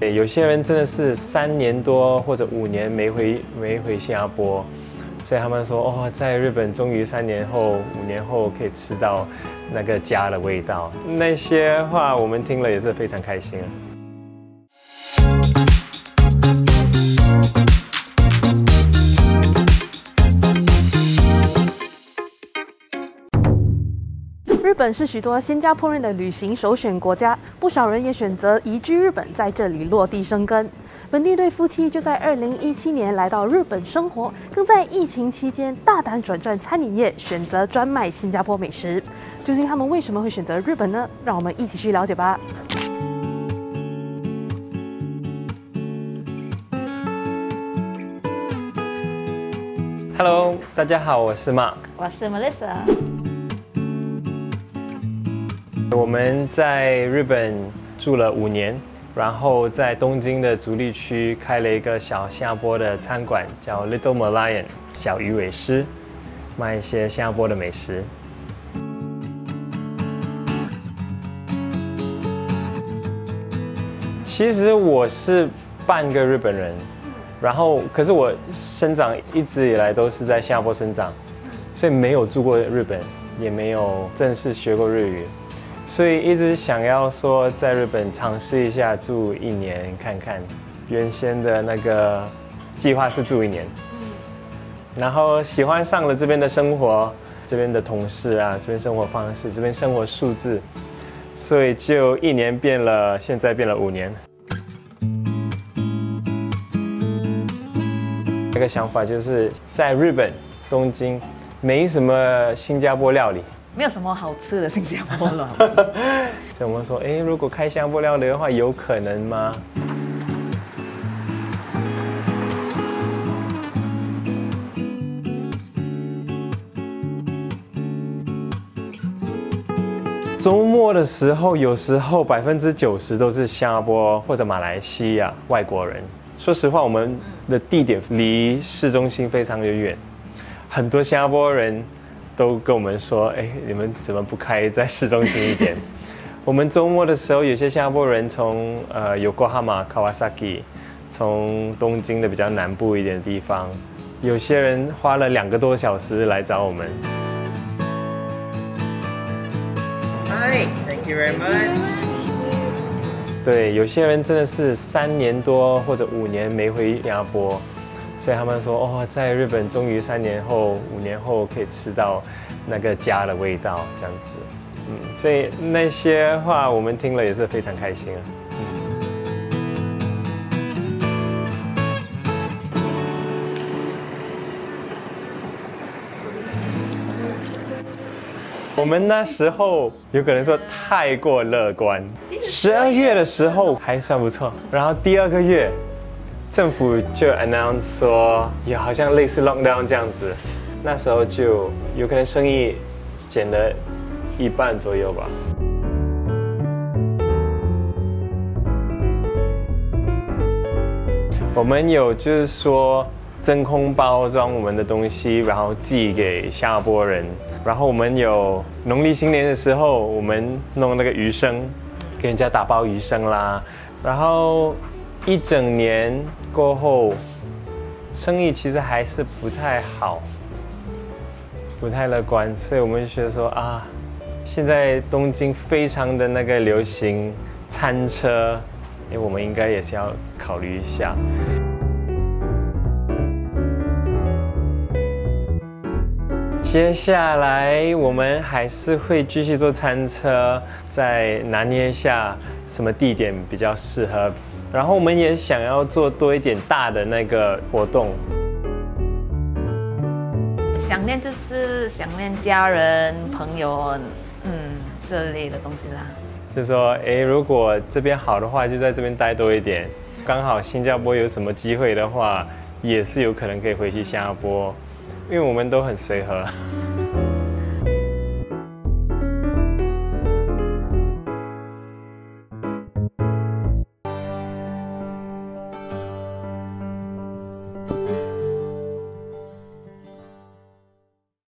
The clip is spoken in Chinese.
有些人真的是3年多或者5年没回新加坡，所以他们说哦，在日本终于3年后、5年后可以吃到那个家的味道。那些话我们听了也是非常开心啊。 日本是许多新加坡人的旅行首选国家，不少人也选择移居日本，在这里落地生根。本地对夫妻就在2017年来到日本生活，更在疫情期间大胆转战餐饮业，选择专卖新加坡美食。究竟他们为什么会选择日本呢？让我们一起去了解吧。 Hello， 大家好，我是 Mark， 我是 Melissa。 我们在日本住了5年，然后在东京的足立区开了一个小新加坡的餐馆，叫 Little Merlion 小鱼尾狮，卖一些新加坡的美食。其实我是半个日本人，然后可是我生长一直以来都是在新加坡生长，所以没有住过日本，也没有正式学过日语。所以一直想要说在日本尝试一下住1年看看，原先的那个计划是住1年，然后喜欢上了这边的生活，这边的同事啊，这边生活方式，这边生活素质，所以就1年变了，现在变了5年。那个想法就是在日本东京没什么新加坡料理。 没有什么好吃的新加坡了， 所以我们说，如果开新加坡料理的话，有可能吗？周末的时候，有时候90%都是新加坡或者马来西亚外国人。说实话，我们的地点离市中心非常的远，很多新加坡人都跟我们说，你们怎么不开在市中心一点？我们周末的时候，有些新加坡人从Yokohama Kawasaki， 从东京的比较南部一点的地方，有些人花了2个多小时来找我们。 Hi, thank you very much. 对，有些人真的是3年多或者5年没回新加坡。所以他们说哦，在日本终于3年后、5年后可以吃到那个家的味道，这样子，所以那些话我们听了也是非常开心啊。我们那时候有可能说太过乐观，12月的时候还算不错，然后第2个月。政府就 announce 说，也好像类似 lockdown 这样子，那时候就有可能生意减了1半左右吧。我们有就是说真空包装我们的东西，然后寄给新加坡人。然后我们有农历新年的时候，我们弄那个鱼生，给人家打包鱼生啦，然后1整年过后，生意其实还是不太好，不太乐观，所以我们就觉得说啊，现在东京非常的那个流行餐车，我们应该也是要考虑一下。接下来我们还是会继续做餐车，再拿捏一下什么地点比较适合。然后我们也想要做多一点大的那个活动。 想念就是想念家人、朋友，这类的东西啦。 就是说，如果这边好的话，就在这边待多一点。刚好新加坡有什么机会的话，也是有可能可以回去新加坡，因为我们都很随和。